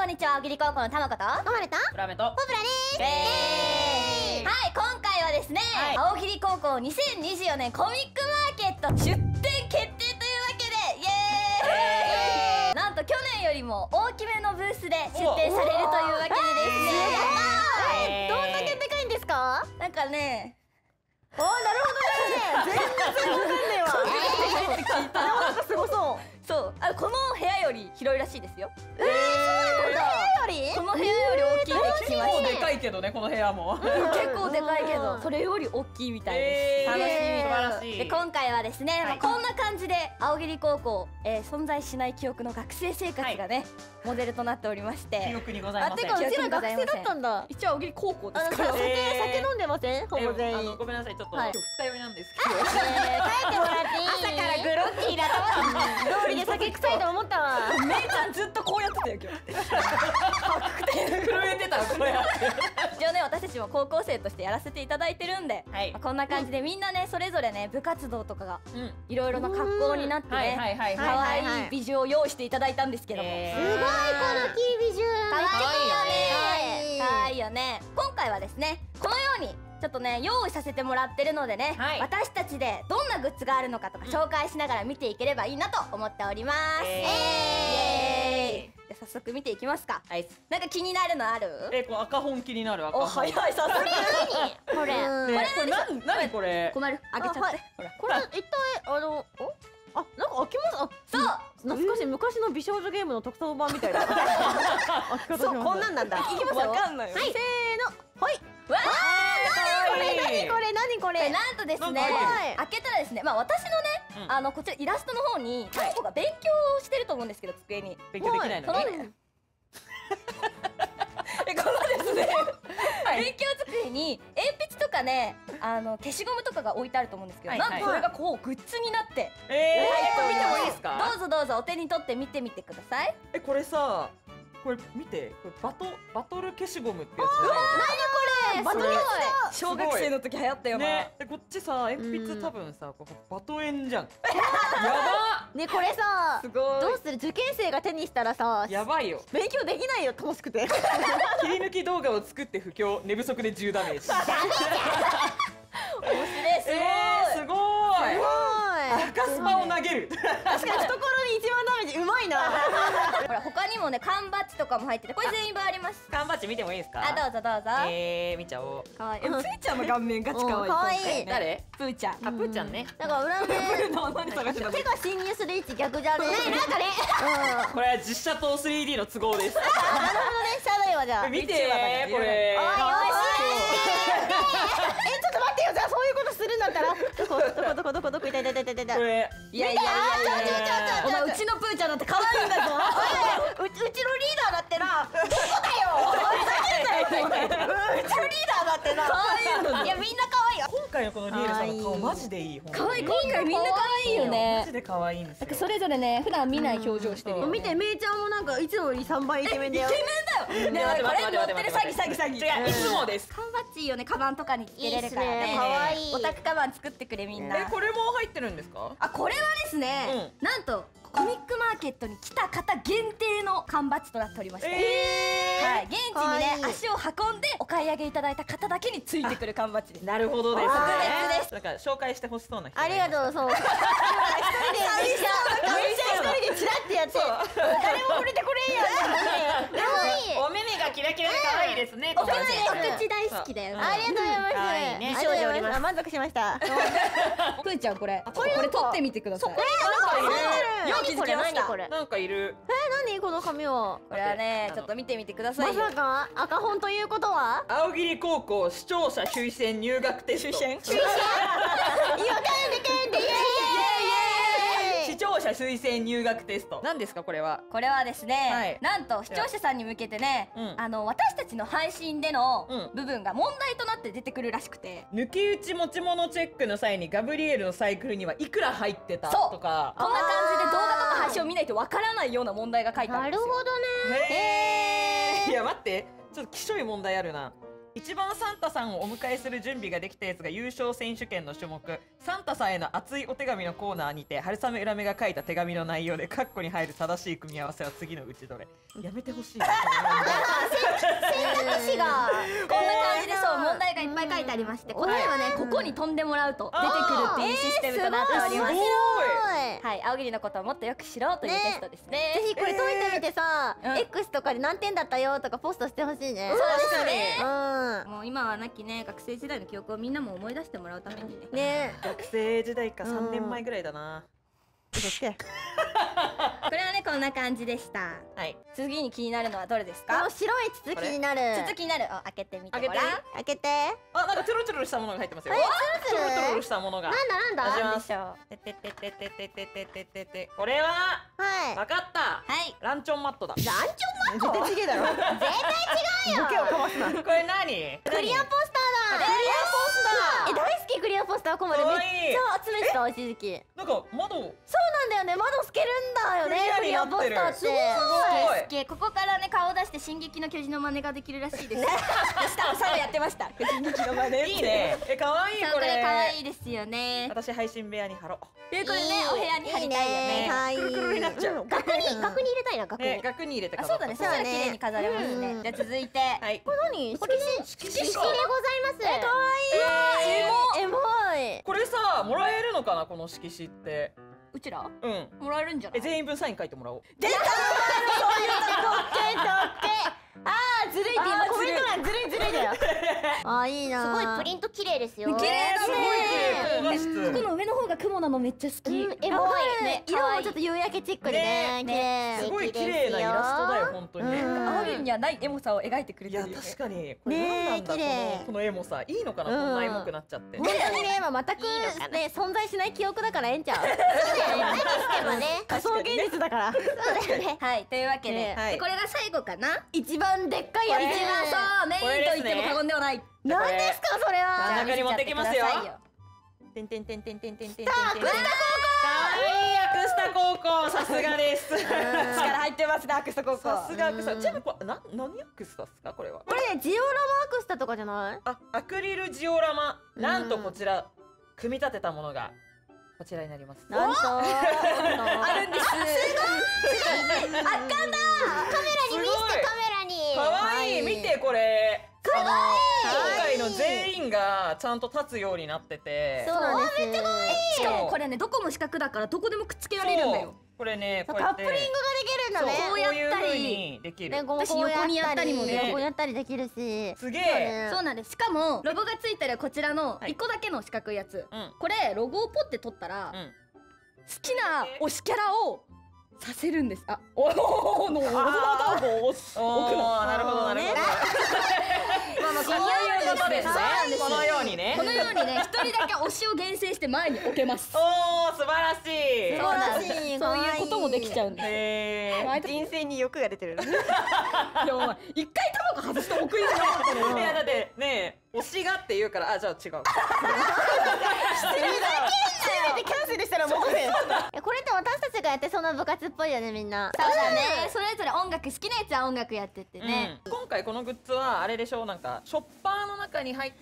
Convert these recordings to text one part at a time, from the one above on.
んにちは、小栗高校のたまことママルとプラメとポプラです。はい、今回はですね、青桐高校2024年コミックマーケット出展決定というわけで、イエーイなんと去年よりも大きめのブースで出展されるというわけでですね、 どんだけでかいんですか？ なんかね、 なるほどね。全然わかんねえわ。なんかすごそう。 そう、この部屋より広いらしいですよ。 そうなんだ。 この部屋より大きいって聞きま結構した。 でかいけどね、この部屋も。 結構でかいけど、それより大きいみたいです。 楽しみ、素晴らしい。 で、今回はですね、こんな感じで青桐高校、存在しない記憶の学生生活がね、モデルとなっておりまして。 記憶にございません。 てかうちら学生だったんだ。 一応青桐高校ですから。 酒飲んでません？ほぼ全員。 ごめんなさい、ちょっと今日二日酔いなんですけど。 帰ってもらっていい？ 朝からグロッキーだと。 通りで酒臭いと思ったわ。 めいちゃんずっとこうやってたよ今日。 震えてたこれ。 一応ね、私たちも高校生としてやらせていただいてるんで、こんな感じでみんなね、それぞれね、部活動とかがいろいろな格好になってね、可愛い美女を用意していただいたんですけども、 すごいこのキービジュアル。 可愛いよね。可愛いよね。今回はですね、このようにちょっとね、用意させてもらってるのでね、私たちでどんなグッズがあるのかとか紹介しながら見ていければいいなと思っております。イエーイ。じゃあ早速見ていきますか。なんか気になるのある？ この赤本気になる赤本。 お、早い、さすが。 これ何これ？ 困る、あげちゃって。ほら、 これ一体なんか開きます。 そう、 懐かしい昔の美少女ゲームの特装版みたいな。そう、こんなんなんだ。いきますよ。 わかんないよ。 せーの、はい。 わー、何これ。 なんとですね、開けたらですね、まあ私のね、こちらイラストの方にタイコが勉強してると思うんですけど、机に勉強できないのに。 このですね、勉強机に鉛筆とかね、消しゴムとかが置いてあると思うんですけど、なんとそれがこうグッズになって、 これ見てもいいですか？ どうぞどうぞお手に取って見てみてください。 これさ、これ見て、これバトル消しゴムってやつじゃないの？ バトル小学生の時流行ったよね。でこっちさ、鉛筆多分さ、バトエンじゃん。やば。 ね、これさ、 すごい。 どうする？受験生が手にしたらさ、 やばいよ。 勉強できないよ、楽しくて。 切り抜き動画を作って布教、寝不足で10ダメージ。 面白い。 すごい。赤スパを投げる。 確かに懐に一番ダメージうまいな。 ほら、他にもね、缶バッジとかも入ってて、これ全員分あります。 缶バッジ見てもいいですか？ どうぞどうぞ。 見ちゃおう。 かわいい。プーちゃんの顔面ガチかわいい。 かわいい。 誰？ プーちゃん。 プーちゃんね。 なんか裏面手が侵入する位置逆じゃね。なんかね。 これは実写と 3D の都合です。 なるほどね、シャドウはじゃあ。 見てこれ。 ちょっと待ってよ、じゃあそういうことするんだったら。どこ痛い。 これ。 いや、お前うちのプーちゃんだって可愛いんだぞ。 うちのリーダーだってな。どこだよ。うちのリーダーだってな。 可愛いの。 いや、みんな可愛いよ。 今回のこのリエルさんの顔マジでいい。 可愛い。今回みんな可愛いよね。 マジで可愛いんですよ。 それぞれね、普段見ない表情してるよ。 見て、めいちゃんもなんかいつもより3倍イケメンだよ。 イケメンだよ。ね、これ乗ってる詐欺。 違う、いつもです。 缶バッジいいよね、カバンとかにつけれるからね。 可愛い。 オタクカバン作ってくれみんな。 これも入ってるんですか？ これはですね、なんとコミックマーケットに来た方限定の缶バッジとなっておりまして、はい、現地にね足を運んでお買い上げいただいた方だけについてくる缶バッジです。 なるほどですね。 特別です。 なんか紹介してほしそうな人。 ありがとう。そう。一人でチラってやって、誰も触れてくれんやん。でもいい。 お目目がキラキラで可愛いですね。 お口大好きだよ。 ありがとうございます。美少女おります。満足しました。 プーちゃんこれ取ってみてください。 よく気づきました。 なんかいる。 何この紙は。 これはね、ちょっと見てみてください。 まさか赤本ということは？ 青桐高校視聴者推薦入学テスト。視聴者推薦入学テスト。何ですかこれは？ これはですね、なんと視聴者さんに向けてね、私たちの配信での部分が問題となって出てくるらしくて、 抜き打ち持ち物チェックの際にガブリエルのサイクルにはいくら入ってたとか、 こんな感じで動画とか配信を見ないとわからないような問題が書いてあるんですよ。 なるほどね。 いや待って、ちょっときしょい問題あるな。 一番サンタさんをお迎えする準備ができたやつが優勝選手権の種目、サンタさんへの熱いお手紙のコーナーにて春雨裏目が書いた手紙の内容でカッコに入る正しい組み合わせは次のうちどれ。やめてほしいな。 選択肢がこんな感じで、そう問題がいっぱい書いてありまして、答えはねここに飛んでもらうと出てくるっていうシステムとなっております。はい、青桐のことをもっとよく知ろうというテストですね。 ぜひこれ解いてみてさ、X とかで何点だったよとかポストしてほしいね。 そうですね。 うん。 もう今はなきね学生時代の記憶をみんなも思い出してもらうためにね。 ね。 学生時代か3年前ぐらいだな。 嘘つけ。 これはねこんな感じでした。 はい。 次に気になるのはどれですこのか？ 白い筒気になる。 筒気になる。開けてみてごらん。 開けて。 あ、なんかトゥルトゥルしたものが入ってますよ。 ツルツル。 トゥルトゥルしたものが。 なんだ。 なんでしょう。 てててててててててて。これははい。 わかった。 はい。 ランチョンマットだ。 ランチョンマット。絶対違えだろ。絶対違うよ。ボケをかますな。 これ何？ クリアポスターだ。クリアポスター。大好きクリアポスターコマでめっちゃ集めてた一時期。 なんか窓。 そうなんだよね。窓透けるんだよね。クリアポスターって。 すごい。 ここからね顔を出して進撃の巨人の真似ができるらしいです。下をやってました。進撃の真似。 いいね。可愛いこれ。 可愛いですよね。 私配信部屋に貼ろう。 でこれねお部屋に貼りたいよね。 可愛い。 くるくるになっちゃう。 額に入れたいな額に。 額に入れて飾る。そうだね。そしたら綺麗に飾れますね。じゃあ続いて。 はい。 これ何？色紙でございます。可愛い。エモい。 これさもらえるのかなこの色紙って。 うちら？ うん。 もらえるんじゃない？ 全員分サイン書いてもらおう。 出た。どっけ。ああずるいって今コメント欄ずるいだよ。あいいな。すごいプリント綺麗ですよ。 綺麗だね。 すごい。 この上の方が雲なのめっちゃ好き。 エモいね。色もちょっと夕焼けチックでね。 すごい綺麗なイラストだよ本当に。 青桐にはないエモさを描いてくれてる。 いや確かにこれ何なんだこのエモさ。いいのかなこんなエモくなっちゃって。 本当にね全くね存在しない記憶だからええんちゃう。そうだよね。何してもね仮想現実だから。そうだよね。 はいというわけでこれが最後かな。 一番でっかいやつ。 一番そうメインと言っても過言ではない。 何ですかそれは。 真ん中に持ってきますよ。てんてんてんてんてんてんてんてんてん。かわいいアクスタ高校さすがです。 力入ってますねアクスタ高校。 さすがアクスタ。ちなみにこれ何アクスタですかこれは。 これねジオラマアクスタとかじゃない？ あアクリルジオラマ。なんとこちら組み立てたものがこちらになります。 なんとあるんです。すごい。圧巻だ。カメラに見せてカメラに。 かわいい見てこれ。今回の全員がちゃんと立つようになってて。 そうなんです。めっちゃ可愛い。 しかもこれねどこも四角だからどこでもくっつけられるんだよ。 これねこうカップリングができるんだね。 こうやったりできる。 私横にやったりもできる。 横にやったりできるし。 すげえ。 そうなんです。しかもロゴがついてるこちらの1個だけの四角いやつ。これロゴをポッて取ったら好きな推しキャラをさせるんです。あ、おおのなるほどなるほど。 このようにねこのようにね一人だけ推しを厳選して前に置けます。 おお素晴らしい。 そうなんです。そういうこともできちゃうんです。 人生に欲が出てる。 でも一回タバコ外して置くよね。 いやだってね推しがって言うからあじゃあ違う。失礼だろ。 キャンセルしたら戻せ。これって私たちがやってそんな部活っぽいよねみんな。 そうだね。それぞれ音楽好きなやつは音楽やってってね。 今回このグッズはあれでしょなんかショッパーの中に入って。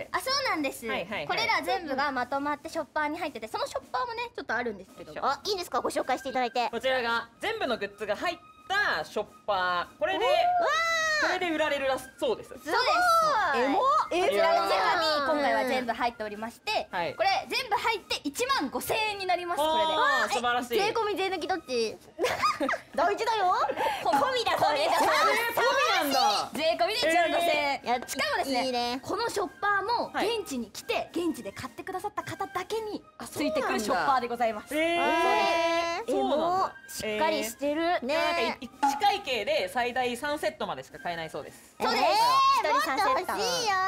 あそうなんです。これら全部がまとまってショッパーに入っててそのショッパーもねちょっとあるんですけど。 あいいんですかご紹介していただいて。 こちらが全部のグッズが入ったショッパー。これで売られるそうです。そうです。 エモ。 こちらの中に今回は全部入っておりまして、これ全部入って15000円になります。これで。 素晴らしい。 税込み税抜きどっち？大事だよ。 込みだこれ。 そうなんだ。 税込みで15000円。しかもですね、このショッパーも現地に来て現地で買ってくださった方だけについてくるショッパーでございます。 エモ。しっかりしてるね。1会計で最大3セットまでしか買えないそうです。 そうです。 一人3セット。欲しいよ。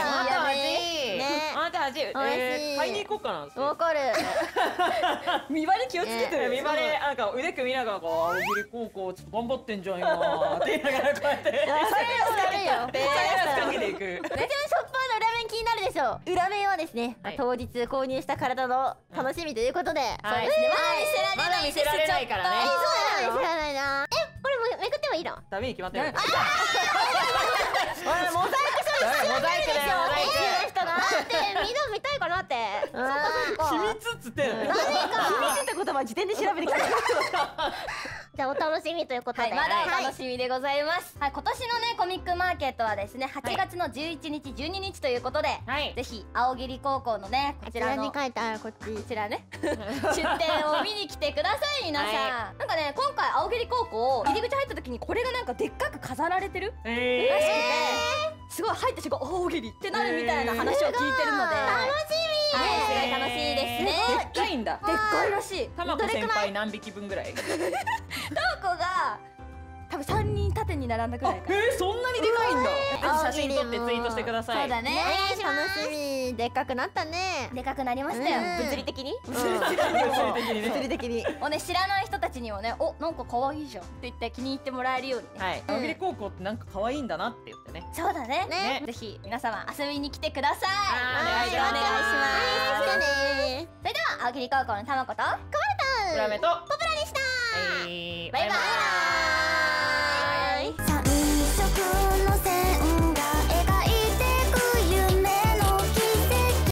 また味。買いに行こうかな。 わかる。 見バレ気をつけてる。 見バレなんか腕組みながら青桐高校ちょっと頑張ってんじゃんよって言いながらこうやって。 それは悪いよ。 かけていく。 めちゃめちゃショッパーの裏面気になるでしょ。裏面はですね当日購入した体の楽しみということで。 そうですね。まだ見せられないからね。 そうなの見せられないな。これめくってもいいの？ ダメに決まってる。 モザイク処モザイクだよ、モザイク。 人がってみんな見たいかなって。そっかそっか。 秘密っつって。 誰か。秘密って言葉時点で調べてきた。じゃあお楽しみということで、 まだお楽しみでございます。はい、今年のねコミックマーケットはですね8月の11日12日ということで、ぜひ青桐高校のねこちらのこちらに書いてあるこちらね出店を見に来てください皆さん。なんかね今回青桐高校入り口入った時にこれがなんかでっかく飾られてるらしくて、すごい入った瞬間青桐ってなるみたいな話を聞いてるので楽しみ。はい、すごい楽しいですね。 でっかいんだ。 でっかいらしい。 たまこ先輩何匹分ぐらい？ たまこが多分3人縦に並んだくらいか。 そんなにでかいんだ。写真撮ってツイートしてください。 そうだね。 楽しみ。でっかくなったね。 でかくなりましたよ。物理的に。 物理的に。 おね知らない人たちにもね、おなんか可愛いじゃんって言って気に入ってもらえるように。 はい。青桐高校ってなんか可愛いんだなって言ってね。 そうだね。ぜひ皆様遊びに来てください。 お願いします。 それでは青桐高校のたまこと、 裏目とポプラでした。 バイバイ。